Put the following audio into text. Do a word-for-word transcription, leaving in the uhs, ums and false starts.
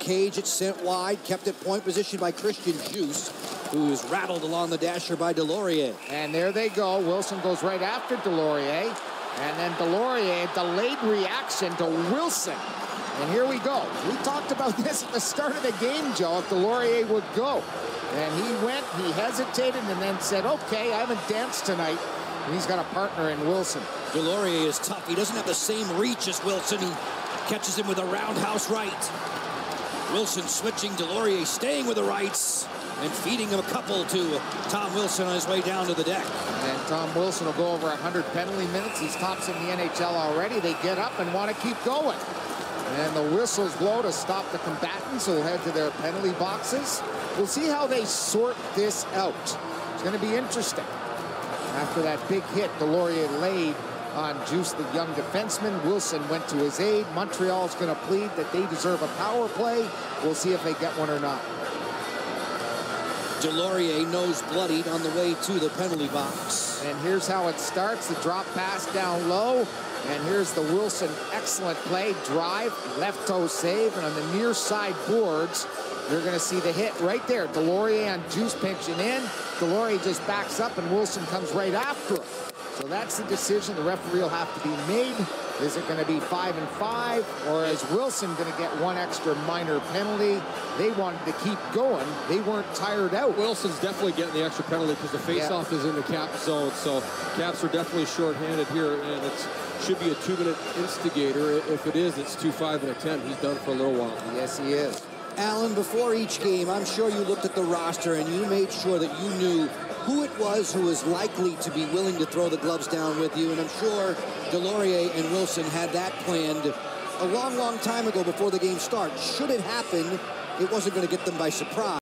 cage, it's sent wide, kept at point position by Christian Djoos, who is rattled along the dasher by Delorier. And there they go. Wilson goes right after Delorier. And then Delorier, delayed reaction to Wilson. And here we go. We talked about this at the start of the game, Joe, if Delorier would go. And he went, he hesitated, and then said, okay, I haven't danced tonight. And he's got a partner in Wilson. Delorier is tough. He doesn't have the same reach as Wilson. He catches him with a roundhouse right. Wilson switching, Delorier staying with the rights and feeding him a couple to Tom Wilson on his way down to the deck. And Tom Wilson will go over one hundred penalty minutes. He's tops in the N H L already. They get up and want to keep going. And the whistles blow to stop the combatants who will head to their penalty boxes. We'll see how they sort this out. It's going to be interesting. After that big hit Delorier laid on Djoos, the young defenseman, Wilson went to his aid. Montreal's going to plead that they deserve a power play. We'll see if they get one or not. Delorier nose bloodied on the way to the penalty box. And here's how it starts. The drop pass down low. And here's the Wilson excellent play. Drive, left toe save. And on the near side boards, you're going to see the hit right there. Delorier and Djoos pinching in. Delorier just backs up and Wilson comes right after him. So that's the decision the referee will have to be made. Is it going to be five and five, or is Wilson going to get one extra minor penalty? They wanted to keep going. They weren't tired out. Wilson's definitely getting the extra penalty because the faceoff yeah. is in the cap zone. So Caps are definitely shorthanded here, and it should be a two-minute instigator. If it is, it's two five and a ten. He's done for a little while. Yes, he is. Alan, before each game, I'm sure you looked at the roster and you made sure that you knew who it was who was likely to be willing to throw the gloves down with you. And I'm sure Delorier and Wilson had that planned a long, long time ago before the game starts. Should it happen, it wasn't going to get them by surprise.